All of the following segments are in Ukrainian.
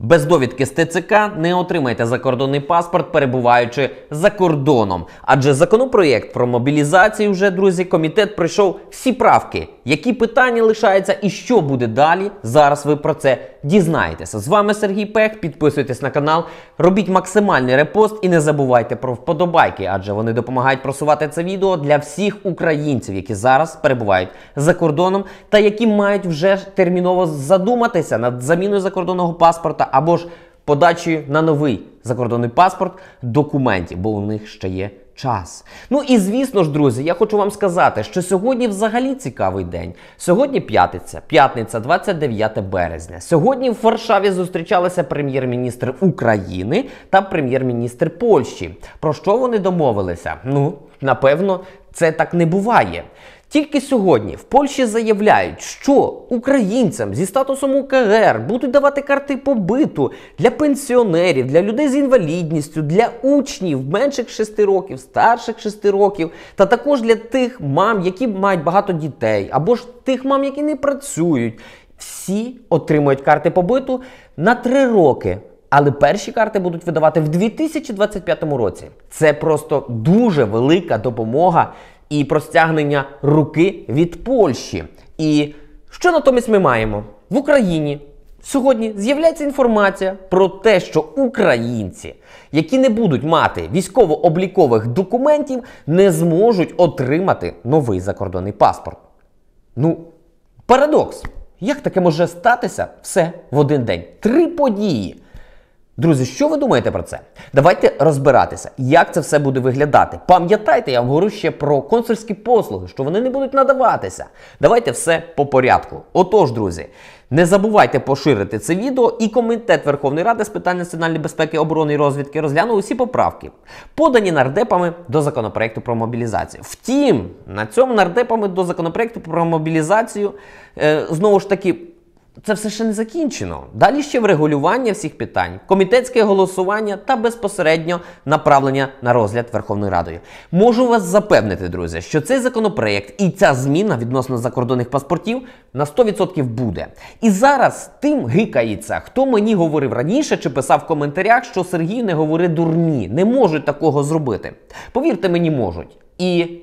Без довідки з ТЦК не отримаєте закордонний паспорт, перебуваючи за кордоном. Адже законопроєкт про мобілізацію вже, друзі, комітет пройшов всі правки. Які питання лишаються і що буде далі, зараз ви про це дізнаєтеся. З вами Сергій Пех, підписуйтесь на канал, робіть максимальний репост і не забувайте про вподобайки, адже вони допомагають просувати це відео для всіх українців, які зараз перебувають за кордоном та які мають вже терміново задуматися над заміною закордонного паспорта або ж подачею на новий закордонний паспорт документів, бо у них ще є час. Ну і звісно ж, друзі, я хочу вам сказати, що сьогодні взагалі цікавий день. Сьогодні п'ятниця, 29 березня. Сьогодні в Варшаві зустрічалися прем'єр-міністр України та прем'єр-міністр Польщі. Про що вони домовилися? Ну, напевно, це так не буває. Тільки сьогодні в Польщі заявляють, що українцям зі статусом УКР будуть давати карти побиту для пенсіонерів, для людей з інвалідністю, для учнів менших 6 років, старших 6 років, та також для тих мам, які мають багато дітей, або ж тих мам, які не працюють. Всі отримують карти побиту на 3 роки. Але перші карти будуть видавати в 2025 році. Це просто дуже велика допомога і простягнення руки від Польщі. І що натомість ми маємо? В Україні сьогодні з'являється інформація про те, що українці, які не будуть мати військово-облікових документів, не зможуть отримати новий закордонний паспорт. Ну, парадокс. Як таке може статися все в один день? 3 події. Друзі, що ви думаєте про це? Давайте розбиратися, як це все буде виглядати. Пам'ятайте, я вам говорю ще про консульські послуги, що вони не будуть надаватися. Давайте все по порядку. Отож, друзі, не забувайте поширити це відео, і Комітет Верховної Ради з питань національної безпеки, оборони і розвідки розглянув усі поправки, подані нардепами до законопроекту про мобілізацію. Втім, на цьому нардепами до законопроекту про мобілізацію, знову ж таки, це все ще не закінчено. Далі ще врегулювання всіх питань, комітетське голосування та безпосередньо направлення на розгляд Верховною Радою. Можу вас запевнити, друзі, що цей законопроєкт і ця зміна відносно закордонних паспортів на 100% буде. І зараз тим гикається, хто мені говорив раніше чи писав в коментарях, що Сергій, не говори дурні, не можуть такого зробити. Повірте мені, можуть. І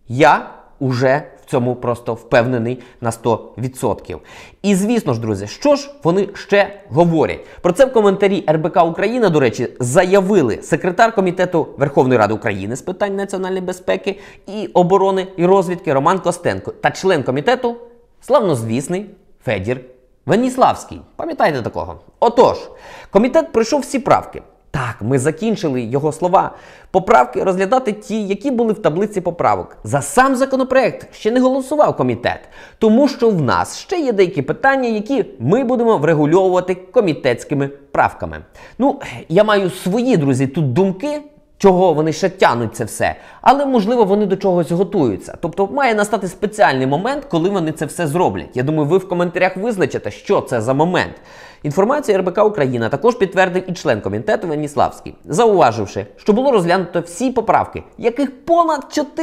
я уже в цьому просто впевнений на 100%. І звісно ж, друзі, що ж вони ще говорять? Про це в коментарі РБК Україна, до речі, заявили секретар Комітету Верховної Ради України з питань національної безпеки і оборони і розвідки Роман Костенко та член комітету, славнозвісний Федір Веніславський. Пам'ятаєте такого? Отож, комітет пройшов всі правки. Так, ми закінчили, його слова, поправки розглядати ті, які були в таблиці поправок. За сам законопроект ще не голосував комітет, тому що в нас ще є деякі питання, які ми будемо врегульовувати комітетськими правками. Ну, я маю свої, друзі, тут думки, чого вони ще тянуть це все, але, можливо, вони до чогось готуються. Тобто, має настати спеціальний момент, коли вони це все зроблять. Я думаю, ви в коментарях визначите, що це за момент. Інформацію РБК Україна також підтвердив і член комітету Веніславський, зауваживши, що було розглянуто всі поправки, яких понад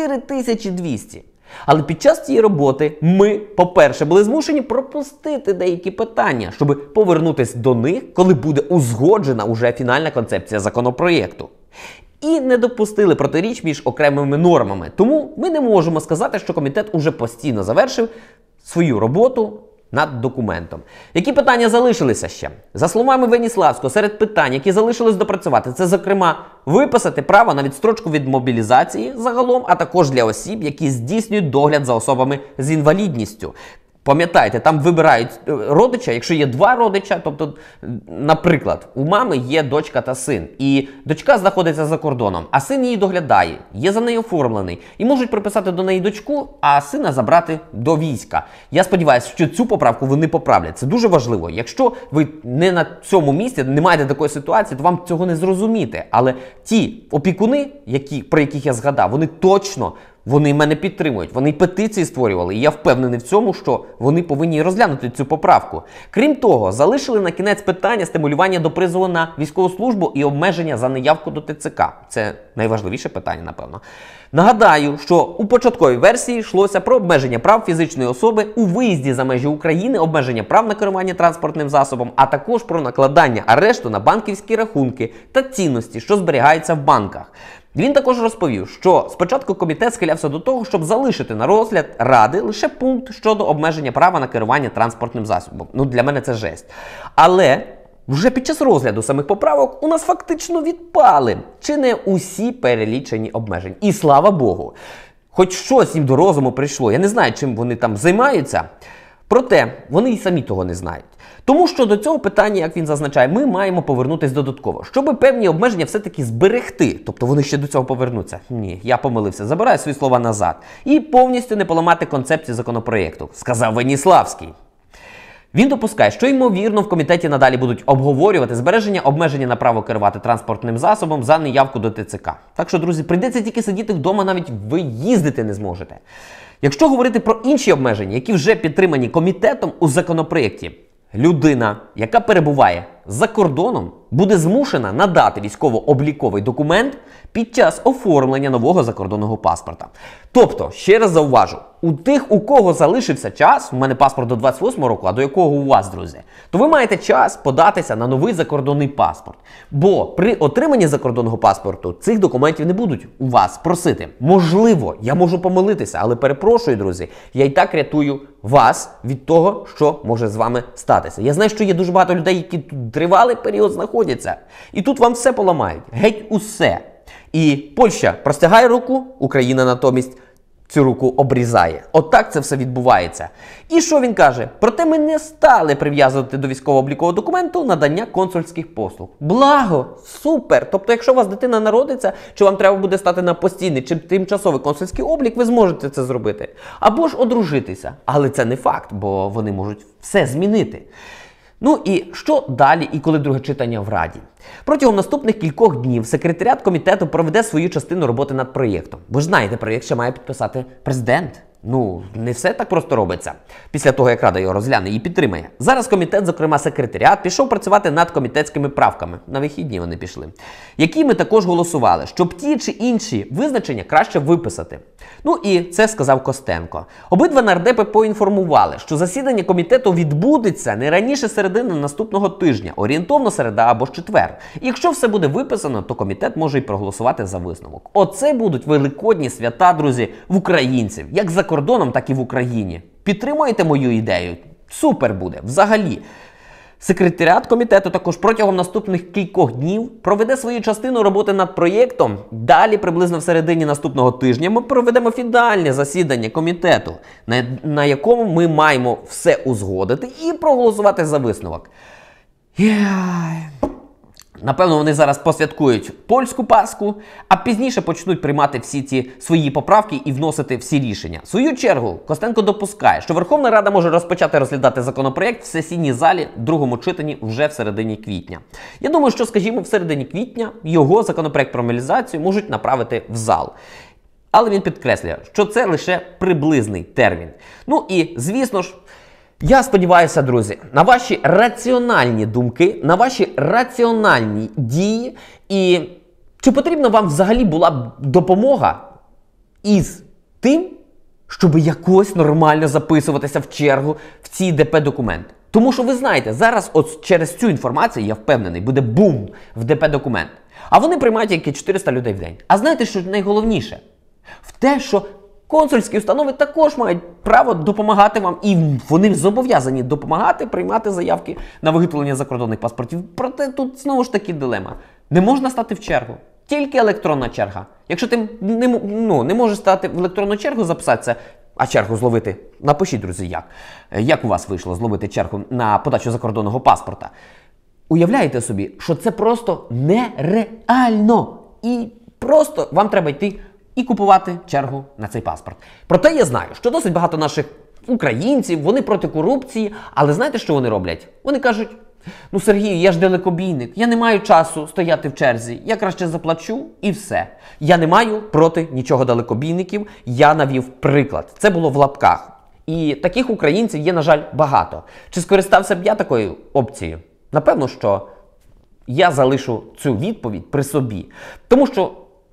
4200. Але під час цієї роботи ми, по-перше, були змушені пропустити деякі питання, щоб повернутися до них, коли буде узгоджена уже фінальна концепція законопроєкту. І не допустили протиріч між окремими нормами. Тому ми не можемо сказати, що комітет уже постійно завершив свою роботу над документом. Які питання залишилися ще? За словами Веніславського, серед питань, які залишилось допрацювати, це, зокрема, виписати право на відстрочку від мобілізації загалом, а також для осіб, які здійснюють догляд за особами з інвалідністю. Пам'ятайте, там вибирають родича, якщо є 2 родича, тобто, наприклад, у мами є дочка та син, і дочка знаходиться за кордоном, а син її доглядає, є за нею оформлений, і можуть приписати до неї дочку, а сина забрати до війська. Я сподіваюся, що цю поправку вони поправлять. Це дуже важливо. Якщо ви не на цьому місці, не маєте такої ситуації, то вам цього не зрозуміти. Але ті опікуни, про яких я згадав, вони точно Вони мене підтримують, вони петиції створювали, і я впевнений в цьому, що вони повинні розглянути цю поправку. Крім того, залишили на кінець питання стимулювання до призову на військову службу і обмеження за неявку до ТЦК. Це найважливіше питання, напевно. Нагадаю, що у початковій версії йшлося про обмеження прав фізичної особи у виїзді за межі України, обмеження прав на керування транспортним засобом, а також про накладання арешту на банківські рахунки та цінності, що зберігаються в банках. Він також розповів, що спочатку комітет схилявся до того, щоб залишити на розгляд Ради лише пункт щодо обмеження права на керування транспортним засобом. Ну, для мене це жесть. Але вже під час розгляду самих поправок у нас фактично відпали чи не усі перелічені обмеження. І слава Богу, хоч щось їм до розуму прийшло. Я не знаю, чим вони там займаються, проте вони і самі того не знають. Тому що до цього питання, як він зазначає, ми маємо повернутися додатково, щоб певні обмеження все-таки зберегти. Тобто вони ще до цього повернуться. Ні, я помилився, забираю свої слова назад. І повністю не поламати концепцію законопроєкту, сказав Веніславський. Він допускає, що, ймовірно, в комітеті надалі будуть обговорювати збереження обмеження на право керувати транспортним засобом за неявку до ТЦК. Так що, друзі, прийдеться тільки сидіти вдома, навіть ви їздити не зможете. Якщо говорити про інші обмеження, які вже підтримані комітетом у законопроєкті, людина, яка перебуває за кордоном, буде змушена надати військово-обліковий документ під час оформлення нового закордонного паспорта. Тобто, ще раз зауважу, у тих, у кого залишився час, у мене паспорт до 28 року, а до якого у вас, друзі, то ви маєте час податися на новий закордонний паспорт. Бо при отриманні закордонного паспорту цих документів не будуть у вас просити. Можливо, я можу помилитися, але перепрошую, друзі, я і так рятую вас від того, що може з вами статися. Я знаю, що є дуже багато людей, які тут тривалий період знаходяться. І тут вам все поламають. Геть усе. І Польща простягає руку, Україна натомість цю руку обрізає. Отак це все відбувається. І що він каже? Проте ми не стали прив'язувати до військово-облікового документу надання консульських послуг. Благо! Супер! Тобто, якщо у вас дитина народиться, чи вам треба буде стати на постійний чи тимчасовий консульський облік, ви зможете це зробити. Або ж одружитися. Але це не факт, бо вони можуть все змінити. Ну і що далі і коли друге читання в Раді? Протягом наступних кількох днів секретаріат комітету проведе свою частину роботи над проєктом. Бо ж знаєте, проєкт ще має підписати президент. Ну, не все так просто робиться. Після того, як Рада його розгляне і підтримає. Зараз комітет, зокрема секретаріат, пішов працювати над комітетськими правками. На вихідні вони пішли. Які ми також голосували, щоб ті чи інші визначення краще виписати. Ну і це сказав Костенко. Обидва нардепи поінформували, що засідання комітету відбудеться не раніше середини наступного тижня, орієнтовно середа або ж четвер. І якщо все буде виписано, то комітет може і проголосувати за висновок. Оце будуть великодні свята, друзі, в українців. Як за кордоном, так і в Україні. Підтримуєте мою ідею? Супер буде. Взагалі. Секретаріат комітету також протягом наступних кількох днів проведе свою частину роботи над проєктом. Далі, приблизно в середині наступного тижня, ми проведемо фінальне засідання комітету, на якому ми маємо все узгодити і проголосувати за висновок. Напевно, вони зараз посвяткують польську Пасху, а пізніше почнуть приймати всі ці свої поправки і вносити всі рішення. В свою чергу, Костенко допускає, що Верховна Рада може розпочати розглядати законопроєкт в сесійній залі в другому читанні вже в середині квітня. Я думаю, що, скажімо, в середині квітня його законопроєкт про мобілізацію можуть направити в зал. Але він підкреслює, що це лише приблизний термін. Ну і, звісно ж, я сподіваюся, друзі, на ваші раціональні думки, на ваші раціональні дії. І чи потрібна вам взагалі була б допомога із тим, щоб якось нормально записуватися в чергу в ці ДП-документи? Тому що ви знаєте, зараз от через цю інформацію, я впевнений, буде бум в ДП-документ. А вони приймають які 400 людей в день. А знаєте, що найголовніше? В те, що консульські установи також мають право допомагати вам, і вони зобов'язані допомагати приймати заявки на виготовлення закордонних паспортів. Проте тут знову ж таки дилема. Не можна стати в чергу. Тільки електронна черга. Якщо ти не можеш стати в електронну чергу, записатися, а чергу зловити, напишіть, друзі, як. Як у вас вийшло зловити чергу на подачу закордонного паспорта? Уявляєте собі, що це просто нереально. І просто вам треба йти і купувати чергу на цей паспорт. Проте я знаю, що досить багато наших українців, вони проти корупції, але знаєте, що вони роблять? Вони кажуть: ну, Сергію, я ж далекобійник, я не маю часу стояти в черзі, я краще заплачу і все. Я не маю проти нічого далекобійників, я навів приклад. Це було в лапках. І таких українців є, на жаль, багато. Чи скористався б я такою опцією? Напевно, що я залишу цю відповідь при собі. Тому що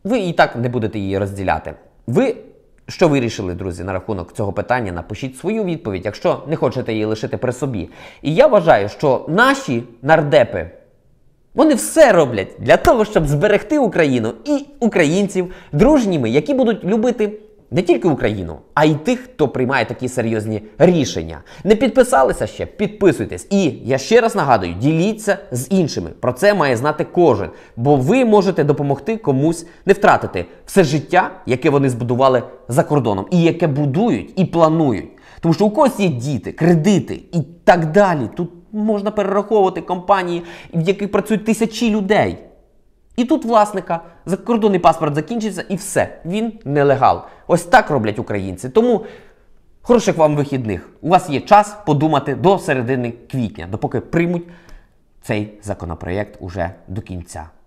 ви і так не будете її розділяти. Ви що вирішили, друзі, на рахунок цього питання? Напишіть свою відповідь, якщо не хочете її лишити при собі. І я вважаю, що наші нардепи, вони все роблять для того, щоб зберегти Україну і українців дружніми, які будуть любити не тільки Україну, а й тих, хто приймає такі серйозні рішення. Не підписалися ще? Підписуйтесь. І я ще раз нагадую, діліться з іншими. Про це має знати кожен. Бо ви можете допомогти комусь не втратити все життя, яке вони збудували за кордоном. І яке будують і планують. Тому що у когось є діти, кредити і так далі. Тут можна перераховувати компанії, в яких працюють тисячі людей. І тут власника закордонний паспорт закінчиться і все. Він нелегал. Ось так роблять українці. Тому хороших вам вихідних. У вас є час подумати до середини квітня, допоки приймуть цей законопроєкт уже до кінця.